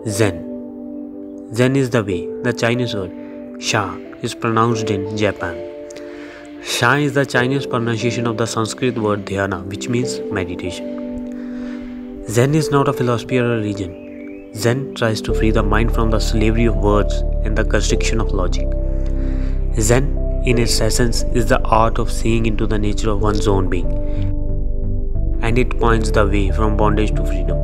Zen. Zen is the way. The Chinese word Sha is pronounced in Japan. Sha is the Chinese pronunciation of the Sanskrit word dhyana, which means meditation. Zen is not a philosophy or a religion. Zen tries to free the mind from the slavery of words and the constriction of logic. Zen, in its essence, is the art of seeing into the nature of one's own being, and it points the way from bondage to freedom.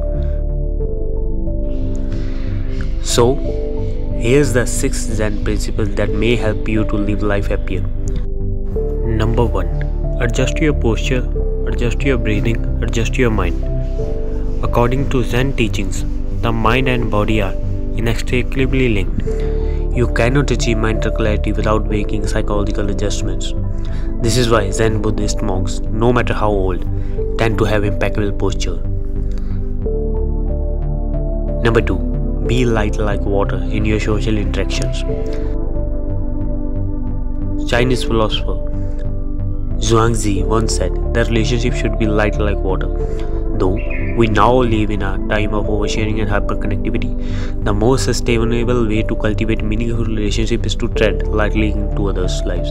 So, here's the 6 Zen principles that may help you to live life happier. Number 1. Adjust your posture, adjust your breathing, adjust your mind. According to Zen teachings, the mind and body are inextricably linked. You cannot achieve mental clarity without making psychological adjustments. This is why Zen Buddhist monks, no matter how old, tend to have impeccable posture. Number 2. Be light like water in your social interactions. Chinese philosopher Zhuangzi once said that relationship should be light like water. Though we now live in a time of oversharing and hyperconnectivity, the most sustainable way to cultivate meaningful relationship is to tread lightly into others' lives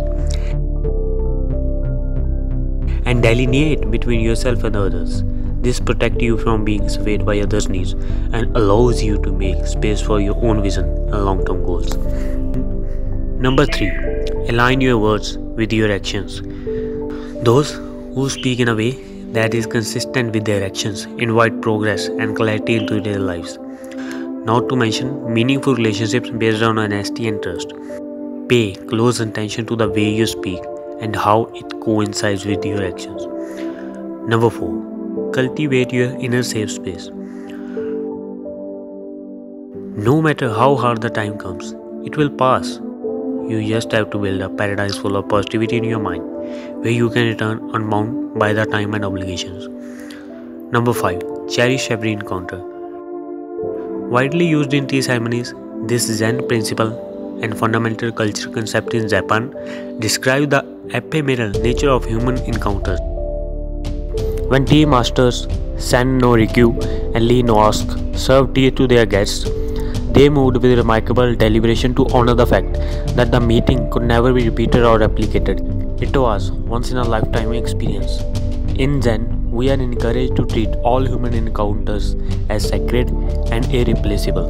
and delineate between yourself and others. This protects you from being swayed by others' needs and allows you to make space for your own vision and long-term goals. Number 3. Align your words with your actions. Those who speak in a way that is consistent with their actions invite progress and clarity into their lives. Not to mention meaningful relationships based on honesty and trust. Pay close attention to the way you speak and how it coincides with your actions. Number 4. Cultivate your inner safe space. No matter how hard the time comes, it will pass. You just have to build a paradise full of positivity in your mind, where you can return unbound by the time and obligations. Number 5. Cherish every encounter. Widely used in tea ceremonies, this Zen principle and fundamental cultural concept in Japan describe the ephemeral nature of human encounters. When tea masters Sen no Rikyu and Lee no Ask served tea to their guests, they moved with remarkable deliberation to honor the fact that the meeting could never be repeated or replicated. It was once-in-a-lifetime experience. In Zen, we are encouraged to treat all human encounters as sacred and irreplaceable.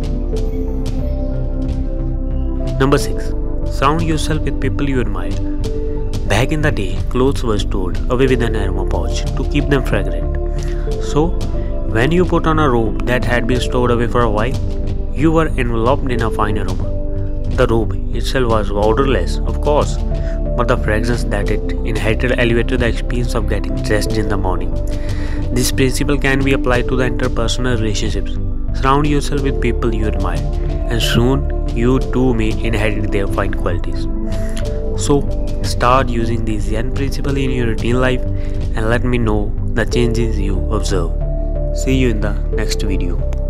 Number 6. Surround yourself with people you admire. Back in the day, clothes were stored away with an aroma pouch to keep them fragrant. So, when you put on a robe that had been stored away for a while, you were enveloped in a fine aroma. The robe itself was odorless, of course, but the fragrance that it inherited elevated the experience of getting dressed in the morning. This principle can be applied to the interpersonal relationships. Surround yourself with people you admire, and soon you too may inherit their fine qualities. So, start using the Zen principle in your routine life and let me know the changes you observe. See you in the next video.